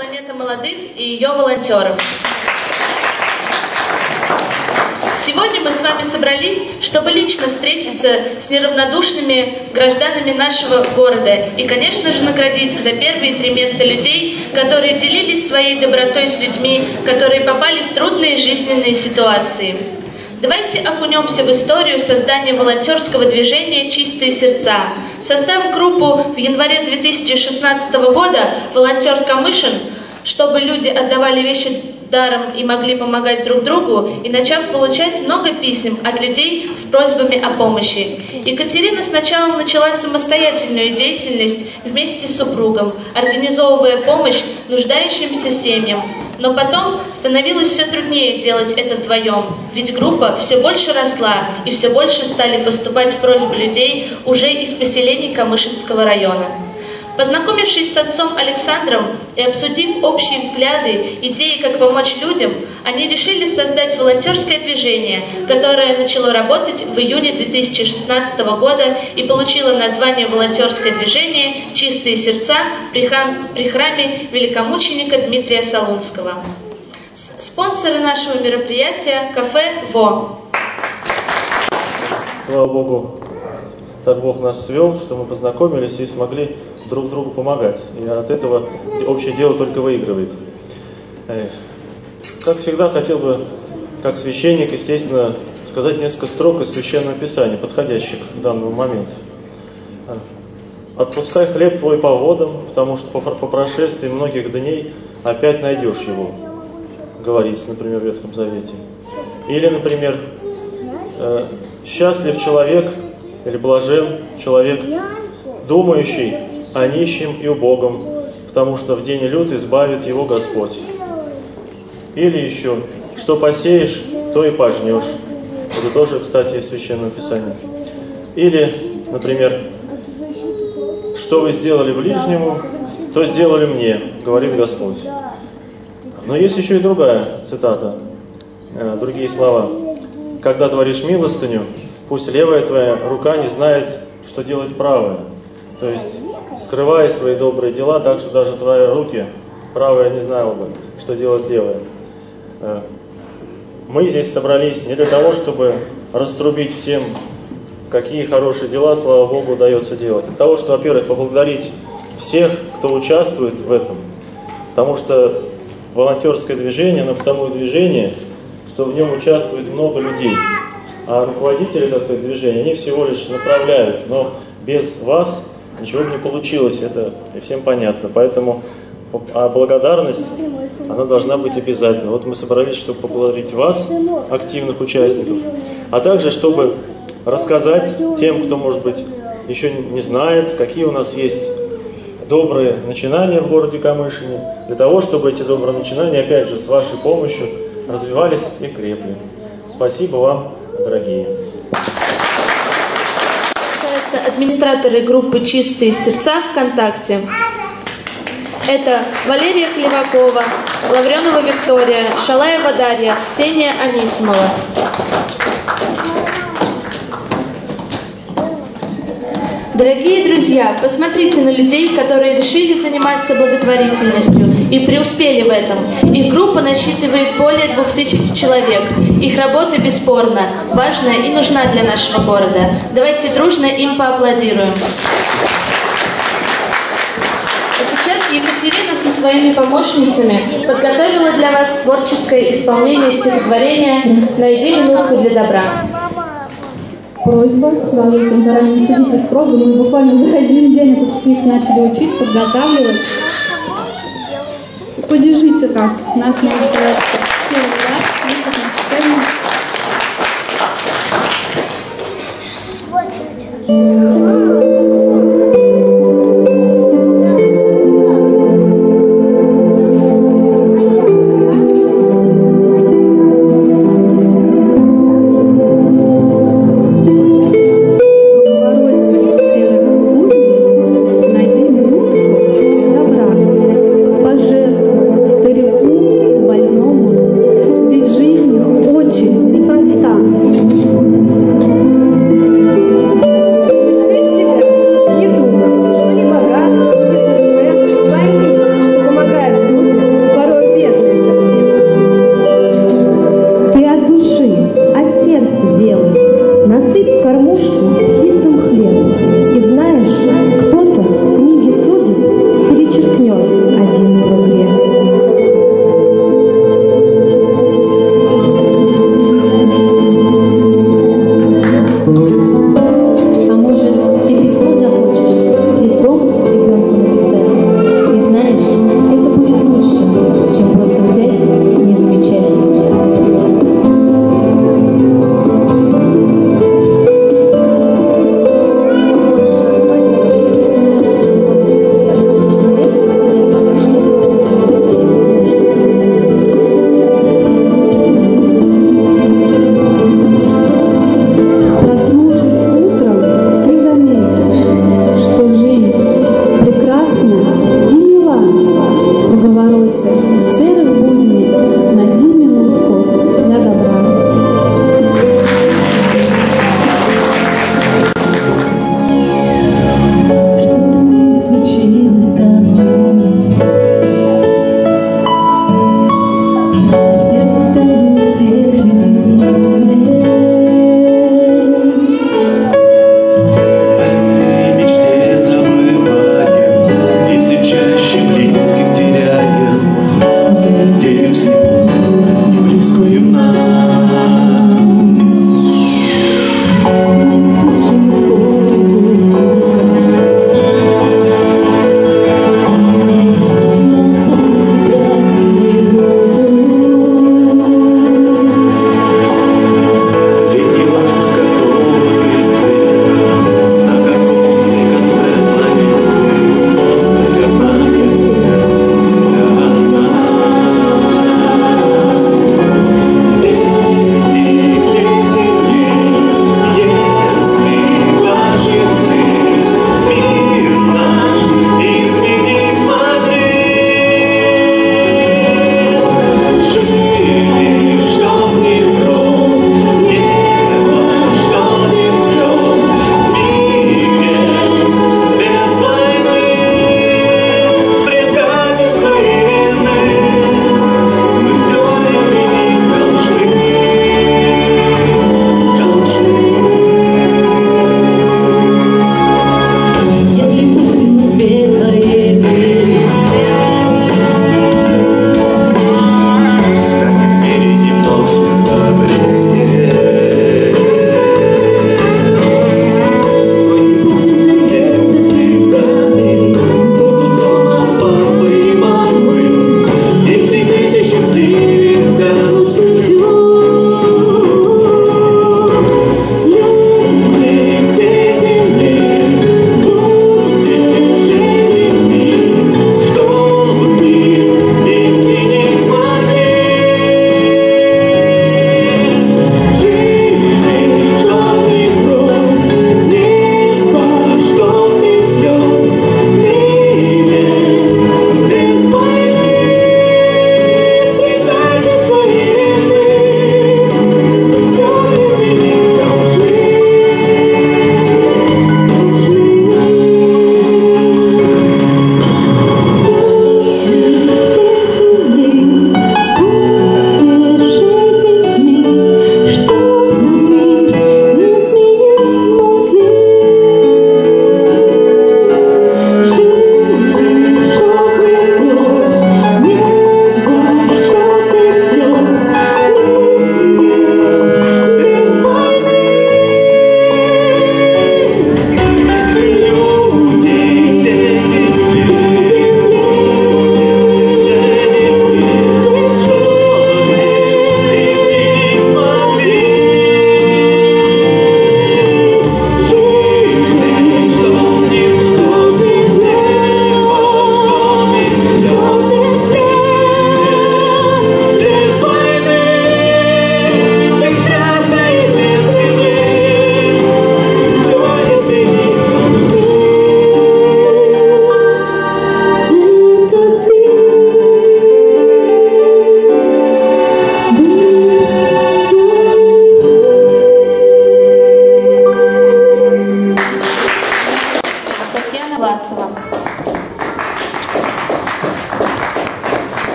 планета молодых и ее волонтеров. Сегодня мы с вами собрались, чтобы лично встретиться с неравнодушными гражданами нашего города и, конечно же, наградить за первые 3 места людей, которые делились своей добротой с людьми, которые попали в трудные жизненные ситуации. Давайте окунемся в историю создания волонтерского движения «Чистые сердца». Создав группу в январе 2016 года «Волонтер Камышин», чтобы люди отдавали вещи даром и могли помогать друг другу, и начав получать много писем от людей с просьбами о помощи. Екатерина сначала начала самостоятельную деятельность вместе с супругом, организовывая помощь нуждающимся семьям. Но потом становилось все труднее делать это вдвоем, ведь группа все больше росла, и все больше стали поступать просьбы людей уже из поселений Камышинского района. Познакомившись с отцом Александром и обсудив общие взгляды, идеи, как помочь людям, они решили создать волонтерское движение, которое начало работать в июне 2016 года и получило название «Волонтерское движение «Чистые сердца» при храме великомученика Дмитрия Солунского». Спонсоры нашего мероприятия – кафе «Во». Слава Богу, так Бог нас свел, что мы познакомились и смогли друг другу помогать. И от этого общее дело только выигрывает. Как всегда, хотел бы, как священник, естественно, сказать несколько строк из Священного Писания, подходящих к данному моменту. «Отпускай хлеб твой по водам, потому что по прошествии многих дней опять найдешь его», говорится, например, в Ветхом Завете. Или, например, «Счастлив человек, или блажен человек, думающий о нищем и убогом, потому что в день лют избавит его Господь». Или еще, «Что посеешь, то и пожнешь». Это тоже, кстати, из Священного Писания. Или, например, «Что вы сделали ближнему, то сделали мне, говорит Господь». Но есть еще и другая цитата, другие слова. «Когда творишь милостыню, пусть левая твоя рука не знает, что делать правая». То есть, скрывай свои добрые дела так, что даже твои руки правая не знала бы, что делать левая. Мы здесь собрались не для того, чтобы раструбить всем, какие хорошие дела, слава Богу, удается делать. Для того, чтобы, во-первых, поблагодарить всех, кто участвует в этом. Потому что волонтерское движение, оно потому и движение, что в нем участвует много людей. А руководители, так сказать, движения, они всего лишь направляют. Но без вас ничего бы не получилось, это всем понятно. Поэтому благодарность, она должна быть обязательно. Вот мы собрались, чтобы поблагодарить вас, активных участников, а также, чтобы рассказать тем, кто, может быть, еще не знает, какие у нас есть добрые начинания в городе Камышине, для того, чтобы эти добрые начинания, опять же, с вашей помощью развивались и крепли. Спасибо вам, дорогие. Администраторы группы «Чистые сердца» ВКонтакте. Это Валерия Клевакова, Лавренова Виктория, Шалаева Дарья, Ксения Анисимова. Дорогие друзья, посмотрите на людей, которые решили заниматься благотворительностью и преуспели в этом. Их группа насчитывает более 2000 человек. Их работа бесспорно важная и нужна для нашего города. Давайте дружно им поаплодируем. А сейчас Екатерина со своими помощницами подготовила для вас творческое исполнение стихотворения «Найди минутку для добра». Просьба, сразу всем заранее не судите строго, мы буквально за один день этот стих начали учить, подготавливать. Поддержите нас может быть очень непроста.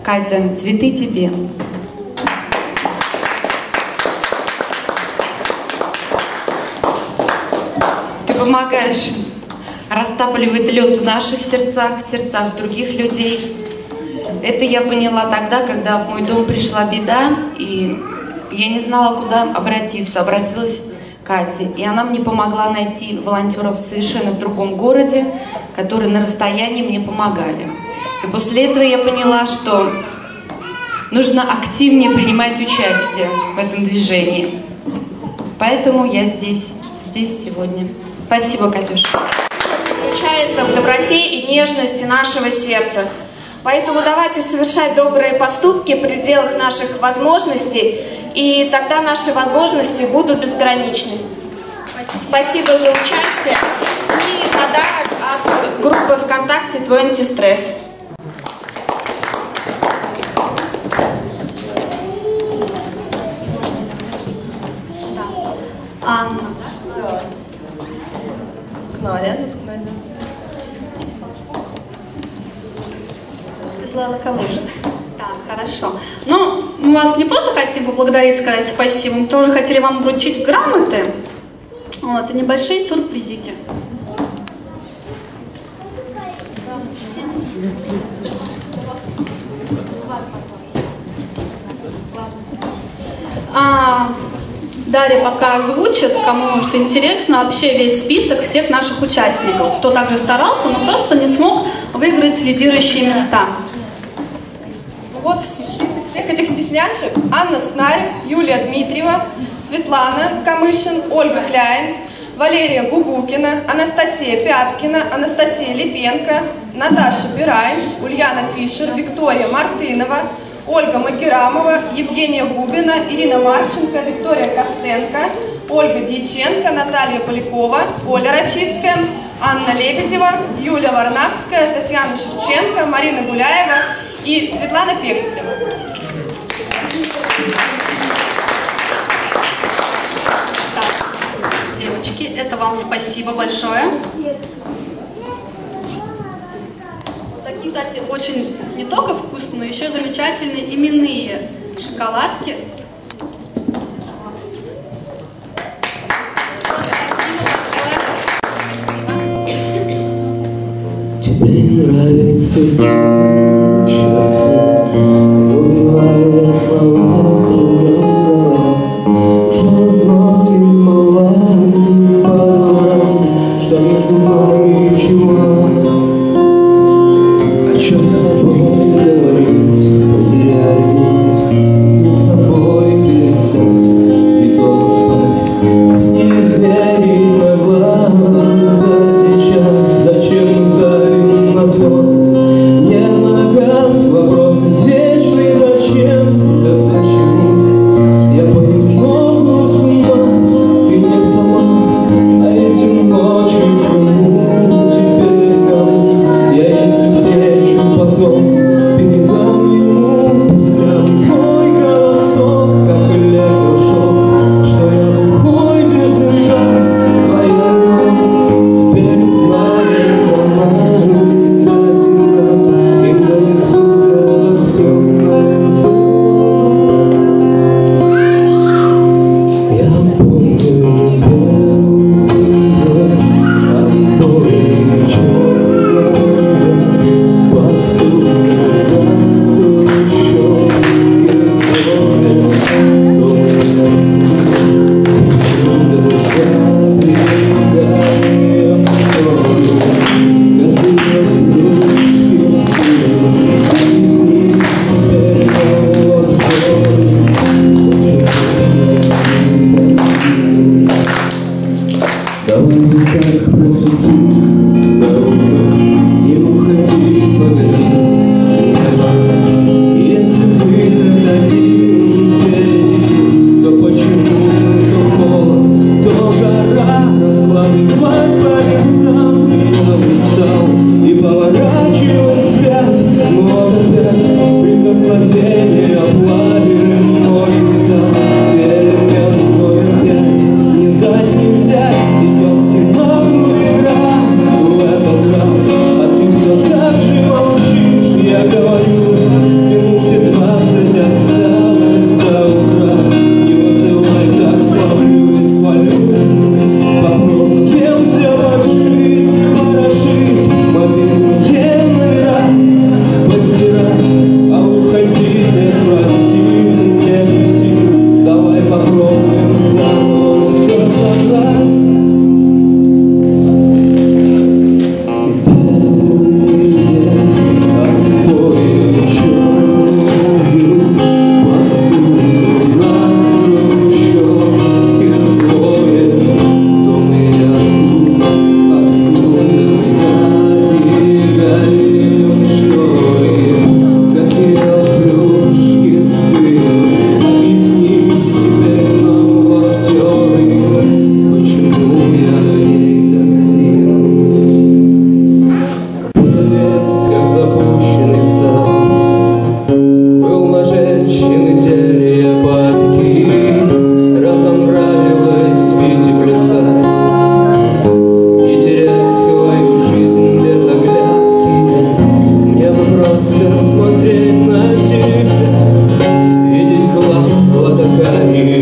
Катя, цветы тебе. Ты помогаешь растапливать лед в наших сердцах, в сердцах других людей. Это я поняла тогда, когда в мой дом пришла беда, и я не знала, куда обратиться. Обратилась к Кате, и она мне помогла найти волонтеров совершенно в другом городе, которые на расстоянии мне помогали. И после этого я поняла, что нужно активнее принимать участие в этом движении. Поэтому я здесь сегодня. Спасибо, Катюша. Заключается в доброте и нежности нашего сердца. Поэтому давайте совершать добрые поступки в пределах наших возможностей, и тогда наши возможности будут безграничны. Спасибо за участие. И подарок от группы ВКонтакте «Твой антистресс». Анна. Светлана, кому же? Так, хорошо. Ну, мы вас не просто хотим поблагодарить, сказать спасибо, мы тоже хотели вам вручить грамоты. Вот, и небольшие сюрпризики. Дарья пока озвучит, кому может интересно, вообще весь список всех наших участников, кто также старался, но просто не смог выиграть лидирующие места. Вот список всех этих стесняшек: Анна Скнарь, Юлия Дмитриева, Светлана Камышин, Ольга Кляйн, Валерия Губукина, Анастасия Пяткина, Анастасия Липенко, Наташа Бирайн, Ульяна Фишер, Виктория Мартынова, Ольга Магерамова, Евгения Губина, Ирина Марченко, Виктория Костенко, Ольга Дьяченко, Наталья Полякова, Оля Рачицкая, Анна Лебедева, Юлия Варнавская, Татьяна Шевченко, Марина Гуляева и Светлана Пехтелева. Так, девочки, это вам спасибо большое. Такие, кстати, очень не только вкусные, но еще замечательные именные шоколадки. Тебе не нравится счастье, убивает слова кругом, уже разносит молвами порой, что между нами чего. О чем с тобой говорить, потерять нить, не с собой перестать и долго спать. С неизмерить могла за сейчас, зачем давим на твердость, не на газ, вопрос извечный, зачем, да почему. Я понемногу с ума, ты не сама, а этим ночью кому, теперь кому я, если встречу потом, передам ему взгляд твой голосок, как электрошок, что я глухой без меня, твоя любовь теперь узнает слова, до тебя им донесу это все наяву. Я помню обои черные, посудные щеки, давай как просвети дорогу, не уходи, погоди. Если ты один впереди, горит.